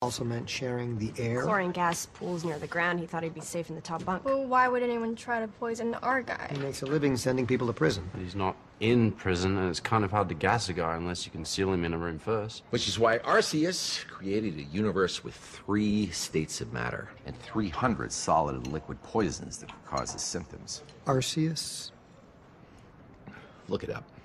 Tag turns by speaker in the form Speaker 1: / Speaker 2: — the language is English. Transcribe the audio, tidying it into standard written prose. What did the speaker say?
Speaker 1: Also meant sharing the air.
Speaker 2: Chlorine gas pools near the ground. He thought he'd be safe in the top bunk.
Speaker 3: Well, why would anyone try to poison our guy?
Speaker 1: He makes a living sending people to prison.
Speaker 4: But he's not in prison, and it's kind of hard to gas a guy unless you can seal him in a room first.
Speaker 5: Which is why Arceus created a universe with 3 states of matter.
Speaker 6: And 300 solid and liquid poisons that could cause his symptoms.
Speaker 1: Arceus?
Speaker 5: Look it up.